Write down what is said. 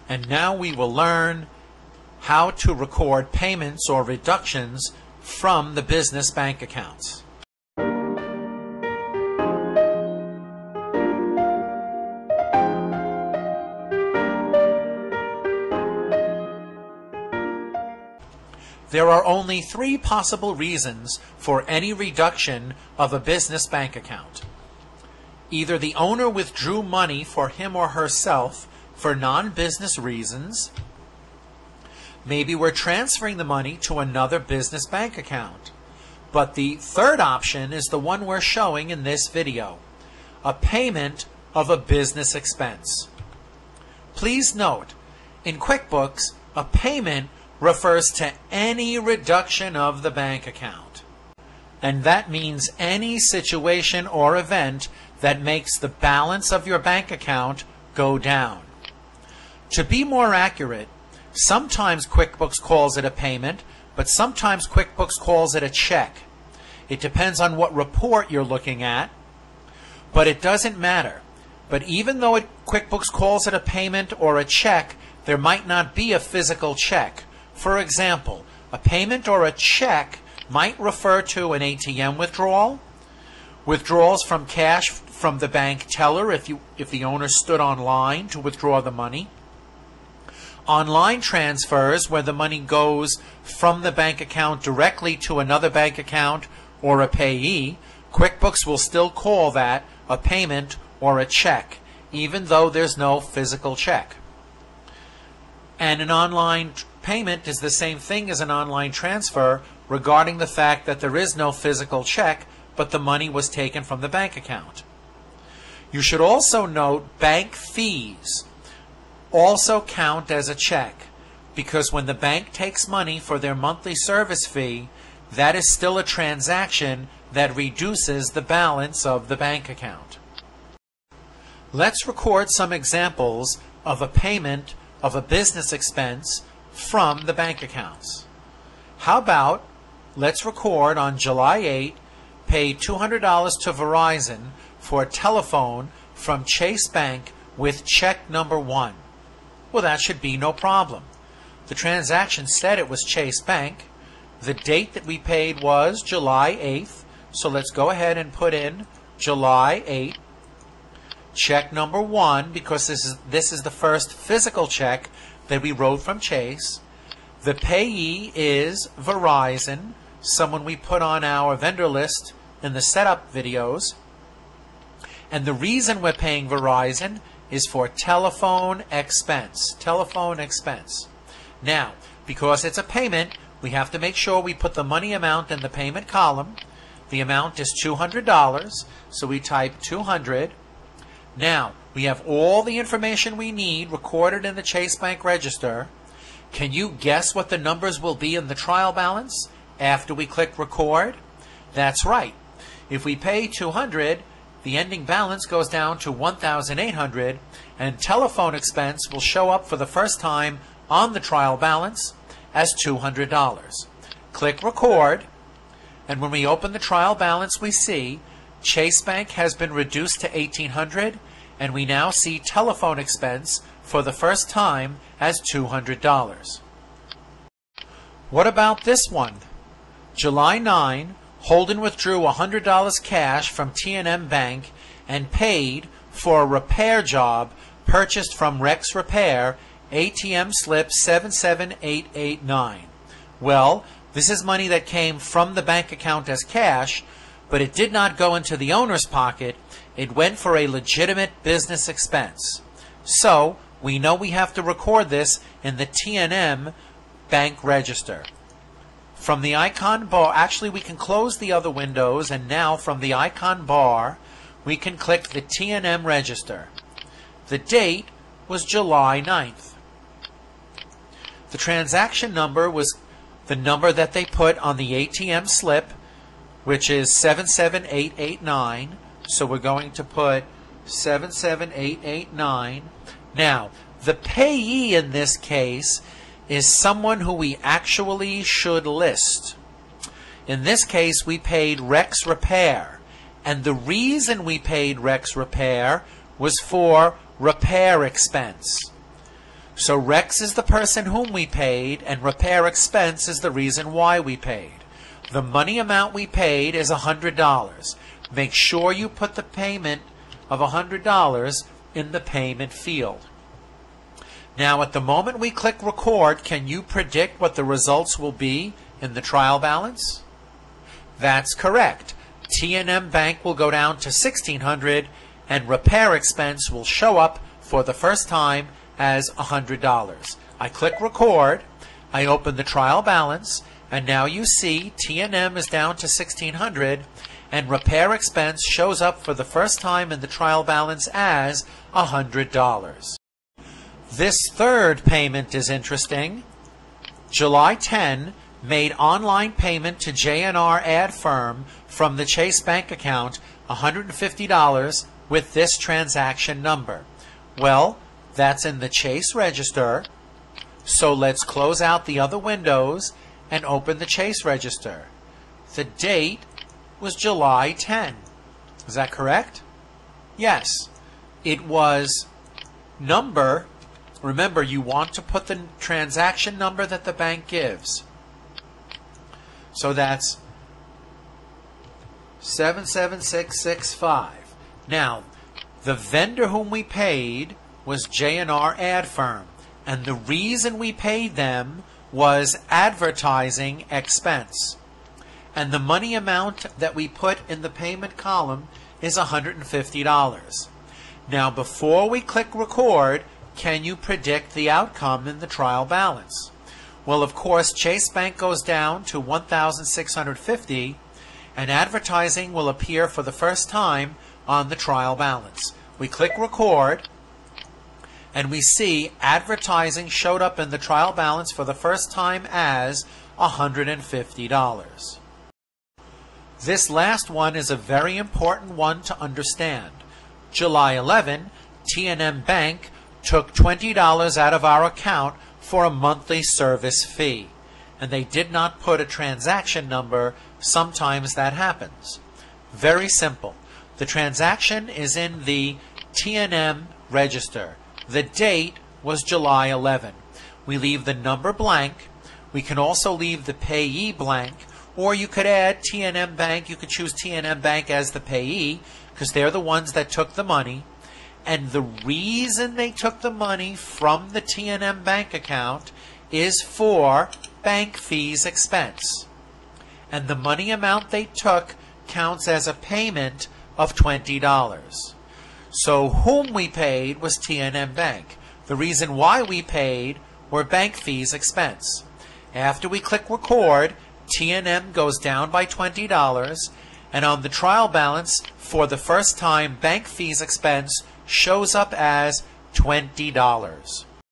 And now we will learn how to record payments or reductions from the business bank accounts. There are only 3 possible reasons for any reduction of a business bank account. Either the owner withdrew money for him or herself for non-business reasons. Maybe we're transferring the money to another business bank account. But the third option is the one we're showing in this video, a payment of a business expense. Please note, in QuickBooks, a payment refers to any reduction of the bank account. And that means any situation or event that makes the balance of your bank account go down. To be more accurate, sometimes QuickBooks calls it a payment, but sometimes QuickBooks calls it a check. It depends on what report you're looking at, but it doesn't matter. But even though QuickBooks calls it a payment or a check, there might not be a physical check. For example, a payment or a check might refer to an ATM withdrawal, withdrawals from cash from the bank teller if the owner stood online to withdraw the money, online transfers where the money goes from the bank account directly to another bank account or a payee. QuickBooks will still call that a payment or a check, even though there's no physical check. And an online payment is the same thing as an online transfer regarding the fact that there is no physical check, but the money was taken from the bank account. You should also note bank fees also count as a check, because when the bank takes money for their monthly service fee, that is still a transaction that reduces the balance of the bank account. Let's record some examples of a payment of a business expense from the bank accounts. How about let's record on July 8, paid $200 to Verizon for a telephone from Chase Bank with check number 1. Well, that should be no problem. The transaction said it was Chase Bank. The date that we paid was July 8th, so let's go ahead and put in July 8. Check number 1, because this is the first physical check that we wrote from Chase. The payee is Verizon, someone we put on our vendor list in the setup videos. And the reason we're paying Verizon is for telephone expense. Telephone expense. Now, because it's a payment, we have to make sure we put the money amount in the payment column. The amount is $200, so we type 200. Now, we have all the information we need recorded in the Chase Bank register. Can you guess what the numbers will be in the trial balance after we click record? That's right. If we pay 200, the ending balance goes down to 1,800, and telephone expense will show up for the first time on the trial balance as $200. Click record, and when we open the trial balance, we see Chase Bank has been reduced to $1,800, and we now see telephone expense for the first time as $200. What about this one? July 9, Holden withdrew $100 cash from TNM Bank and paid for a repair job purchased from Rex Repair, ATM slip 77889. Well, this is money that came from the bank account as cash, but it did not go into the owner's pocket. It went for a legitimate business expense. So, we know we have to record this in the TNM Bank register. From the icon bar, actually we can close the other windows, and now from the icon bar, we can click the TNM register. The date was July 9th. The transaction number was the number that they put on the ATM slip, which is 77889. So we're going to put 77889. Now, the payee in this case is someone who we actually should list. In this case, we paid Rex Repair, and the reason we paid Rex Repair was for repair expense. So Rex is the person whom we paid, and repair expense is the reason why we paid. The money amount we paid is $100. Make sure you put the payment of $100 in the payment field. Now, at the moment we click record, can you predict what the results will be in the trial balance? That's correct. TNM Bank will go down to $1,600, and repair expense will show up for the first time as $100. I click record, I open the trial balance, and now you see TNM is down to $1,600, and repair expense shows up for the first time in the trial balance as $100. This third payment is interesting. July 10 made online payment to J&R ad firm from the Chase Bank account $150 with this transaction number. Well, that's in the Chase register, so let's close out the other windows and open the Chase register. The date was July 10. Is that correct? Yes. It was number, remember you want to put the transaction number that the bank gives. So that's 77665. Now, the vendor whom we paid was J&R ad firm, and the reason we paid them was advertising expense. And the money amount that we put in the payment column is $150. Now, before we click record, can you predict the outcome in the trial balance? Well, of course, Chase Bank goes down to $1,650, and advertising will appear for the first time on the trial balance. We click record, and we see advertising showed up in the trial balance for the first time as $150. This last one is a very important one to understand. July 11, TNM Bank took $20 out of our account for a monthly service fee, and they did not put a transaction number. Sometimes that happens. Very simple. The transaction is in the TNM register. The date was July 11. We leave the number blank. We can also leave the payee blank, or you could add TNM Bank. You could choose TNM Bank as the payee because they're the ones that took the money. And the reason they took the money from the TNM Bank account is for bank fees expense. And the money amount they took counts as a payment of $20. So whom we paid was TNM Bank. The reason why we paid were bank fees expense. After we click record, TNM goes down by $20, and on the trial balance, for the first time, bank fees expense shows up as $20.